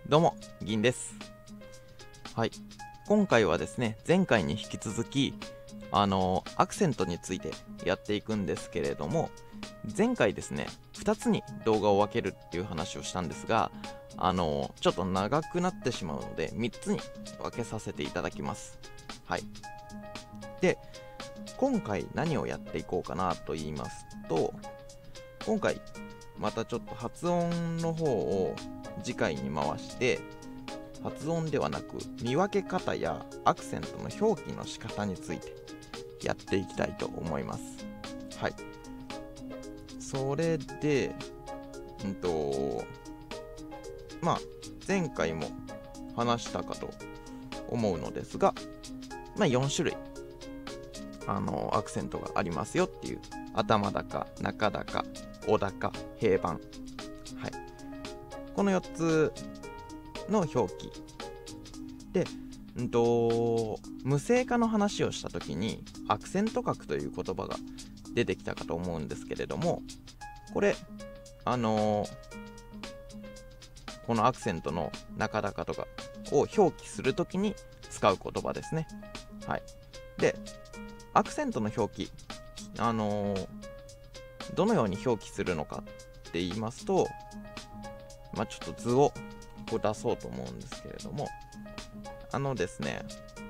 どうも、銀です。はい。今回はですね、前回に引き続き、アクセントについてやっていくんですけれども、前回ですね、2つに動画を分けるっていう話をしたんですが、ちょっと長くなってしまうので、3つに分けさせていただきます。はい。で、今回何をやっていこうかなと言いますと、今回、またちょっと発音の方を次回に回して、発音ではなく見分け方やアクセントの表記の仕方についてやっていきたいと思います。はい。それで、前回も話したかと思うのですが、4種類アクセントがありますよっていう、頭高、中高、お高、平板。はい。この4つの表記で、無声化の話をしたときにアクセント角という言葉が出てきたかと思うんですけれども、これこのアクセントの中高とかを表記するときに使う言葉ですね。はい。で、アクセントの表記どのように表記するのかって言いますと、ちょっと図を出そうと思うんですけれども、ですね、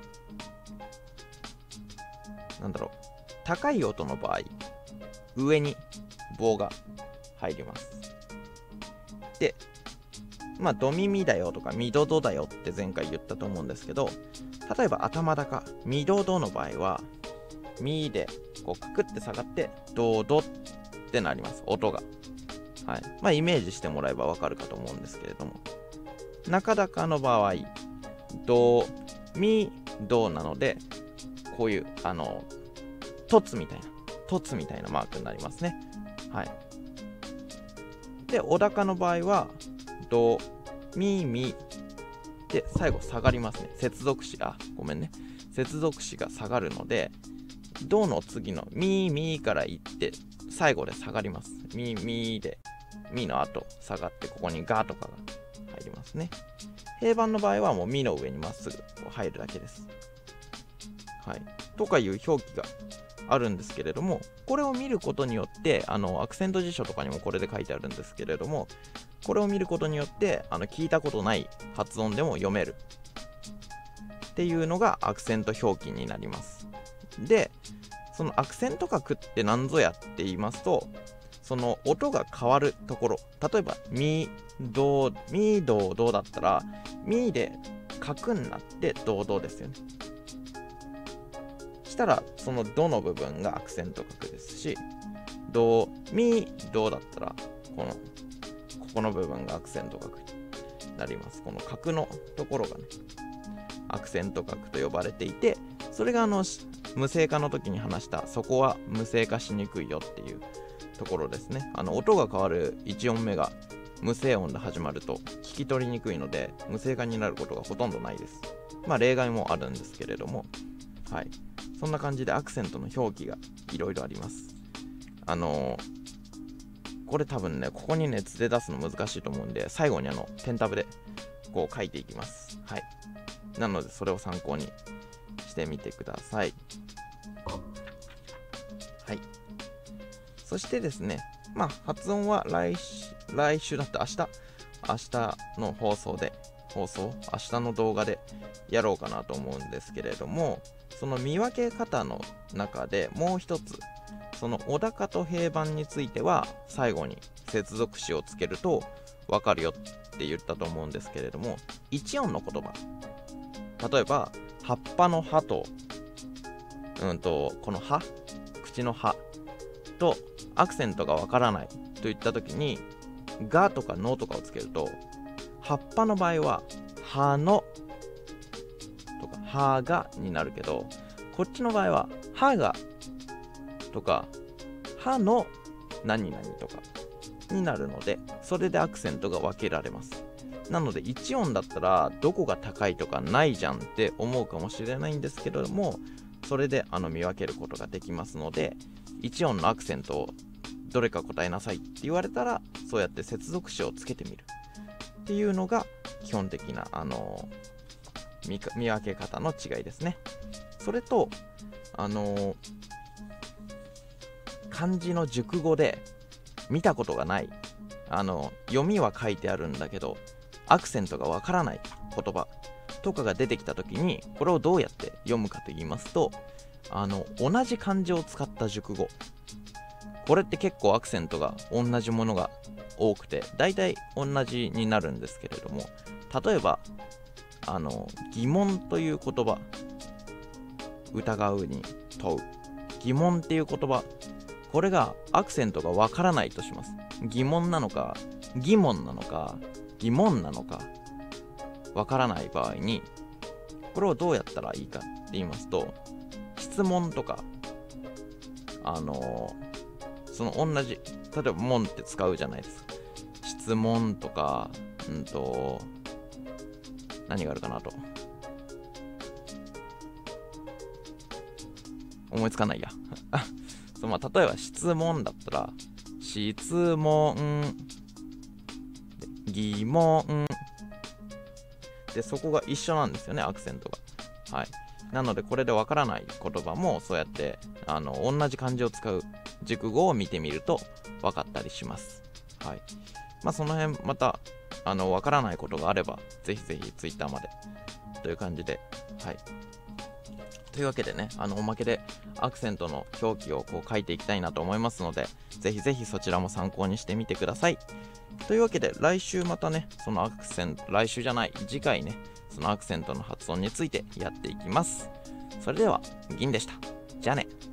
高い音の場合、上に棒が入ります。で、ド耳だよとかミドドだよって前回言ったと思うんですけど、例えば頭高、ミドドの場合は、ミでこうカクって下がってドドってなります、音が。はい。イメージしてもらえばわかるかと思うんですけれども、中高の場合、ドミドなので、こういうトツみたいなマークになりますね。はい。で、お高の場合はドミミで最後下がりますね。接続詞が下がるので、ドの次のミミからいって最後で下がります。ミミでミの後下がって、ここにガとかが入りますね。平板の場合はもうミの上にまっすぐ入るだけです。はい。とかいう表記があるんですけれども、これを見ることによって、アクセント辞書とかにもこれで書いてあるんですけれども、これを見ることによって、聞いたことない発音でも読めるっていうのがアクセント表記になります。で、そのアクセント角って何ぞやって言いますと、その音が変わるところ、例えばミドドだったら、ミで角になってドドですよね。したらそのドの部分がアクセント角ですし、ドミドだったらここの部分がアクセント角になります。この角のところがね、アクセント角と呼ばれていて、それが無声化の時に話した、そこは無声化しにくいよっていうところですね。音が変わる1音目が無声音で始まると聞き取りにくいので、無声化になることがほとんどないです。例外もあるんですけれども、はい。そんな感じでアクセントの表記がいろいろあります。これ多分ね、ここにね図で出すの難しいと思うんで、最後にペンタブでこう書いていきます。はい。なのでそれを参考にしてみてください。はい。そしてですね、発音は来週だって明日の放送、明日の動画でやろうかなと思うんですけれども、その見分け方の中でもう一つ、そのお高と平板については最後に接続詞をつけると分かるよって言ったと思うんですけれども、一音の言葉、例えば葉っぱの葉とこの葉、口の葉とアクセントがわからないといったときに、がとかのとかをつけると、葉っぱの場合は葉のとか葉がになるけど、こっちの場合は葉がとか葉の何々とかになるので、それでアクセントが分けられます。なので一音だったらどこが高いとかないじゃんって思うかもしれないんですけれども、それで見分けることができますので、一音のアクセントをどれか答えなさいって言われたら、そうやって接続詞をつけてみるっっていうのが基本的な、見分け方の違いですね。それと、漢字の熟語で見たことがない、読みは書いてあるんだけどアクセントがわからない言葉とかが出てきた時に、これをどうやって読むかと言いますと、同じ漢字を使った熟語、これって結構アクセントが同じものが多くて、だいたい同じになるんですけれども、例えば疑問という言葉、疑うに問う、疑問っていう言葉、これがアクセントがわからないとします。疑問なのか疑問なのか疑問なのかわからない場合に、これをどうやったらいいかって言いますと、質問とかその同じ、例えば問って使うじゃないですか。質問とか何があるかなと思いつかないやそう、例えば質問だったら質問、疑問で、そこが一緒なんですよね、アクセントが。はい。なのでこれでわからない言葉もそうやって同じ漢字を使う熟語を見てみると分かったりします。はい。その辺またわからないことがあればぜひぜひ Twitter までという感じで、はい。というわけでね、おまけでアクセントの表記をこう書いていきたいなと思いますので、ぜひぜひそちらも参考にしてみてください。というわけで来週またね、そのアクセント、来週じゃない、次回ね、そのアクセントの発音についてやっていきます。それでは、銀でした。じゃあね。